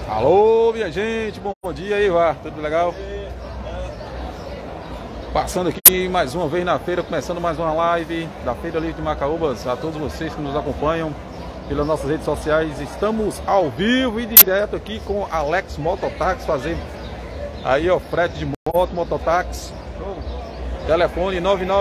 Alô, minha gente, bom dia aí, vá, tudo legal? Passando aqui mais uma vez na feira, começando mais uma live da Feira Livre de Macaúbas. A todos vocês que nos acompanham pelas nossas redes sociais, estamos ao vivo e direto aqui com Alex Mototáxi, fazendo aí, ó, frete de moto, mototáxi. Telefone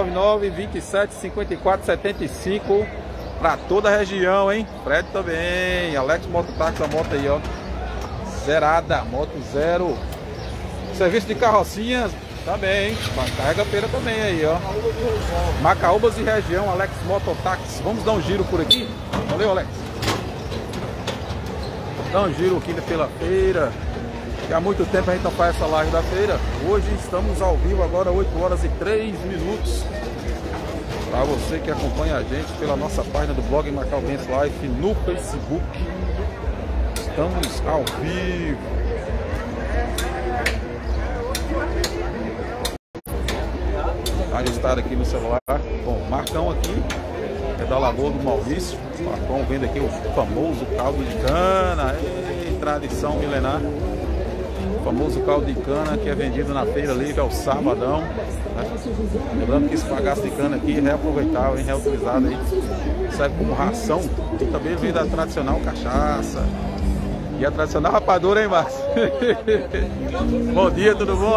999-27-54-75 para toda a região, hein? Frete também, Alex Mototáxi, a moto aí, ó, zerada, moto zero. Serviço de carrocinhas também, carrega feira também aí, ó. Macaúbas e região, Alex Mototáxi. Vamos dar um giro por aqui? Valeu, Alex. Dar um giro aqui pela feira, que há muito tempo a gente não faz essa live da feira. Hoje estamos ao vivo agora, 8 horas e 3 minutos. Para você que acompanha a gente pela nossa página do blog Macaubense Life no Facebook. Estamos ao vivo. Ajustado aqui no celular. Bom, Marcão aqui é da Lagoa do Maurício. Marcão vendo aqui o famoso caldo de cana. Ei, tradição milenar. O famoso caldo de cana que é vendido na Feira Livre ao sabadão, né? Lembrando que esse bagaço de cana aqui é reaproveitável, hein? Reutilizado aí. Serve como ração. E também vem da tradicional cachaça. E a tradicional rapadura, hein, Márcio? Bom dia, tudo bom?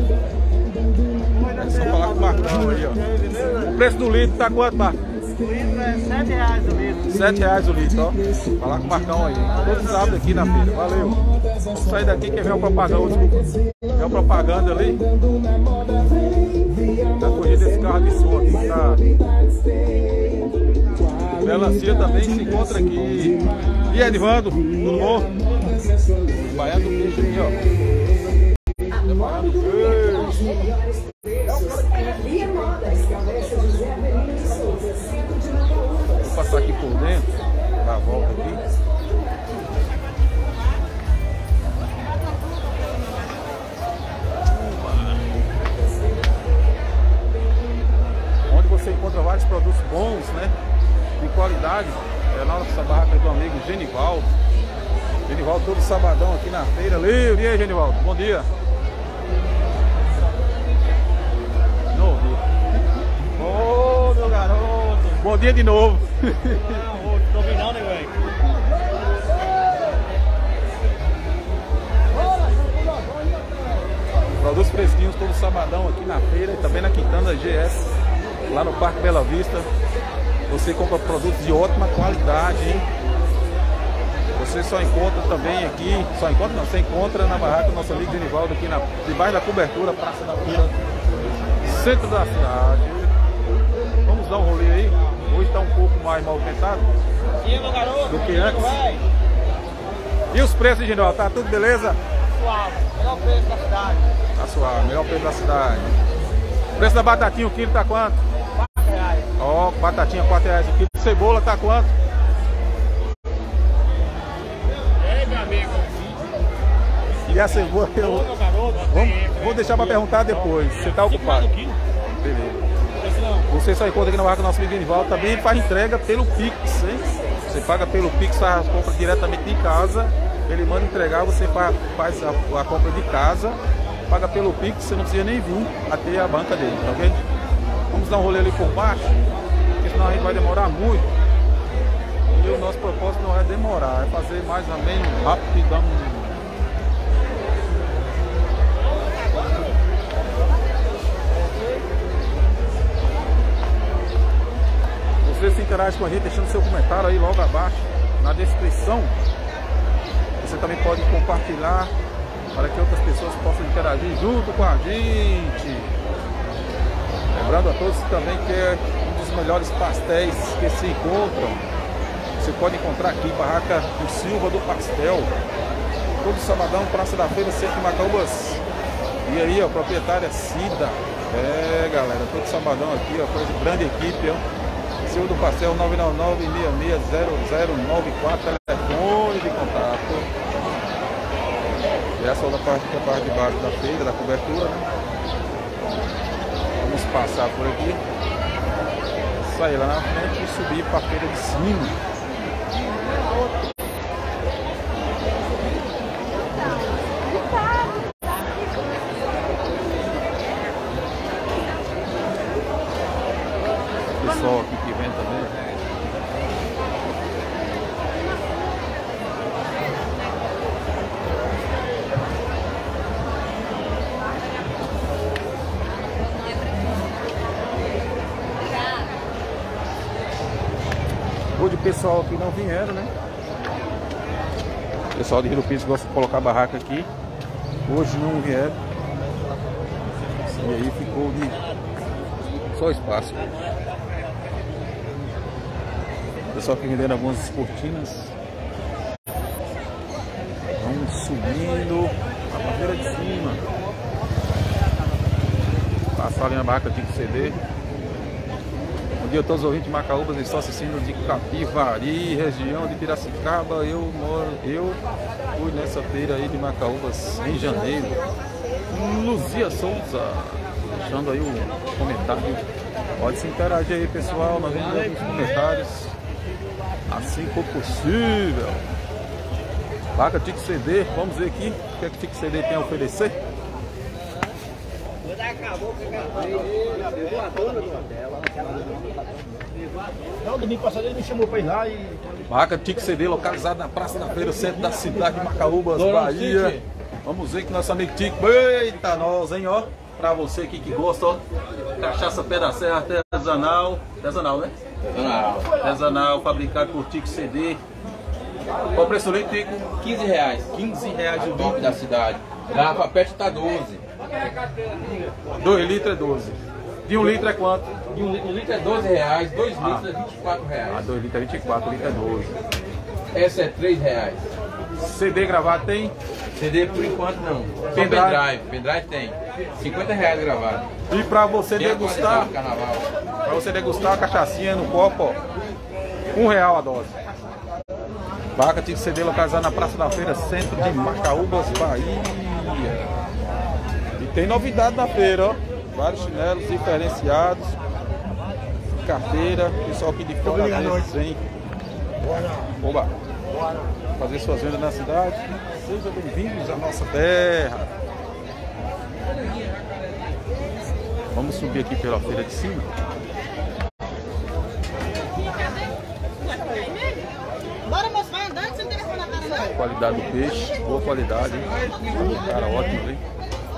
É só falar com o Marcão aí, ó. O preço do litro tá quanto, Marcos? O litro é R$7 o litro. R$7 o litro, ó. Falar com o Marcão aí. Todo sábado aqui na feira. Valeu. Vamos sair daqui que vem uma propaganda. Vem uma propaganda ali. Tá fugindo desse carro de som aqui que tá. Melancia também se encontra aqui. E Edvando, tudo bom? Baiano do peixe aqui, ó. Baiano do peixe. Vou passar aqui por dentro, dar a volta aqui. Onde você encontra vários produtos bons, né? De qualidade. É na nossa barraca do amigo Genivaldo. Genivaldo todo sabadão aqui na Feira Livre. E aí, Genivaldo? Bom dia. Não ouvi. Ô, meu garoto. Bom dia de novo. Não tô ouvindo não, né, velho? Produtos fresquinhos todo sabadão aqui na feira e também na Quintana GS, lá no Parque Bela Vista. Você compra produtos de ótima qualidade, hein? Você só encontra também aqui, você encontra na barraca do nosso amigo Genivaldo aqui debaixo da cobertura, Praça da Feira, centro da cidade. Vamos dar um rolê aí. Hoje está um pouco mais movimentado do que antes. E os preços, Genivaldo? Tá tudo beleza? Suave, melhor preço da cidade. Tá suave, melhor preço da cidade. O preço da batatinha, o quilo tá quanto? R$4. Ó, batatinha R$4 o quilo. Cebola tá quanto? Ei, meu amigo. E a cebola eu... Vou deixar para perguntar depois. Você tá ocupado? Beleza. Você só encontra aqui na barraca do nosso amigo Genivaldo. Também faz entrega pelo Pix, hein? Você paga pelo Pix, faz as compras diretamente em casa. Ele manda entregar, você faz a compra de casa, paga pelo Pix, você não precisa nem vir até a banca dele, tá ok? Vamos dar um rolê ali por baixo, porque senão a gente vai demorar muito. E o nosso propósito não é demorar, é fazer mais ou menos rapidão. Você se interage com a gente deixando seu comentário aí logo abaixo, na descrição. Você também pode compartilhar para que outras pessoas possam interagir junto com a gente. Lembrando a todos também que é um dos melhores pastéis que se encontram. Você pode encontrar aqui, barraca do Silva do Pastel. Todo sabadão, Praça da Feira, centro de Macaúbas. E aí, ó, proprietária Cida. É, galera, todo sabadão aqui, ó, coisa grande equipe, ó. Silva do Pastel, 999-660094, telefone de contato. E essa outra parte que é a parte de baixo da feira, da cobertura, né? Vamos passar por aqui, sair lá na frente e subir para a feira de cima. pessoal que não vieram, né? O pessoal de Rio do Piso gosta de colocar barraca aqui. Hoje não vieram. E aí ficou de só espaço. O pessoal que vendendo algumas cortinas. Vamos subindo a feira de cima. Passar ali na barraca de CD. Bom dia a todos os ouvintes de Macaúbas, estou assistindo de Capivari, região de Piracicaba. Eu fui nessa feira aí de Macaúbas em janeiro. Luzia Souza, deixando aí o comentário. Pode se interagir aí, pessoal, nós vamos ver os comentários assim que for possível. Vaca Tique CD, vamos ver aqui o que é que Tique CD tem a oferecer. Não, domingo passado ele me chamou pra ir lá e... Barraca Tique CD, localizada na Praça da Feira, centro da cidade de Macaúbas, Bahia. Vamos ver que nosso amigo Tique, eita nós, hein, ó. Pra você aqui que gosta, ó. Cachaça Pé da Serra artesanal. Artesanal, né? Artesanal, fabricado por Tique CD. Qual o preço do litro, Tico? R$15. R$15 o Top litro. da cidade. Garrafa PET tá 12. 2 litros é 12. De 1 litro é quanto? E um litro é R$12, 2 litros é R$24. 2 litros é 24, 1 litro é 12. Essa é R$3. CD gravado tem? CD por enquanto não. Só Pendrive. Pendrive tem. R$50 gravado. E pra você Tem degustar, atualizado o carnaval. a cachaçinha no copo, ó, R$1 a dose. Vaca Tique CD localizada na Praça da Feira, centro de Macaúbas, Bahia. E tem novidade na feira, ó. Vários chinelos diferenciados. Carteira, pessoal aqui de fora às vezes vem. Oba! Fazer suas vendas na cidade. Sejam bem-vindos à nossa terra. Vamos subir aqui pela feira de cima. Bora, moço, vai andando, você não tem telefone na cara, não. Qualidade do peixe, boa qualidade, hein? Cara, ótimo, hein?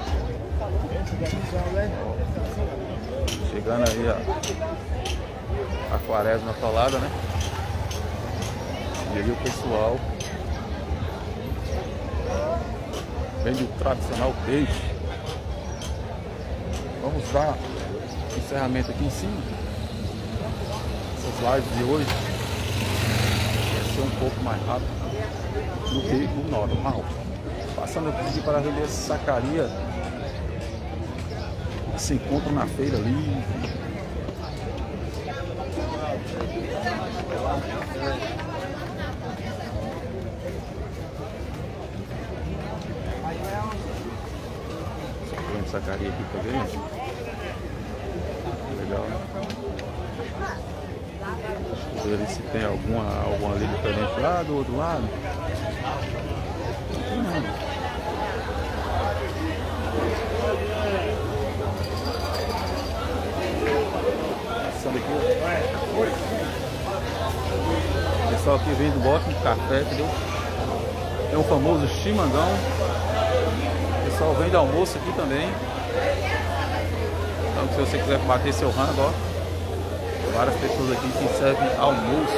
Chegando aí a Quaresma falada, né? E aí o pessoal vende o tradicional peixe. Vamos dar encerramento aqui em cima. Essas lives de hoje vai ser um pouco mais rápido do que o normal. Passando aqui para vender essa sacaria que se encontra na feira ali. Sacaria aqui também. Legal, né? Deixa eu ver se tem alguma ali diferente lá do outro lado. Passando aqui. O pessoal aqui vem do ótimo café, entendeu? É o famoso chimangão. O pessoal vende almoço aqui também. Então se você quiser bater seu rango, ó, várias pessoas aqui que servem almoço.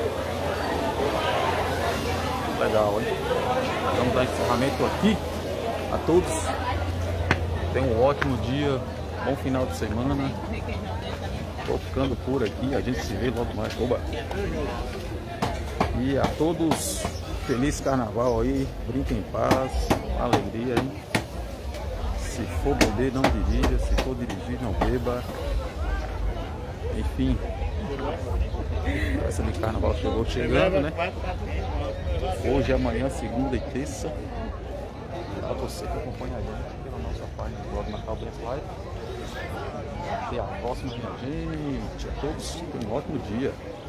Legal, hein? Vamos dar encerramento aqui a todos. Tenham um ótimo dia, bom final de semana. Tô ficando por aqui, a gente se vê logo mais. Oba! E a todos, feliz carnaval aí, brinquem em paz, alegria, hein? Se for beber, não dirija. Se for dirigir, não beba. Enfim, essa de carnaval chegando, né? Hoje, amanhã, segunda e terça. Pra você que acompanha a gente pela nossa página do blog Macaúbas Live. Até a próxima, minha gente. A todos, tenham um ótimo dia.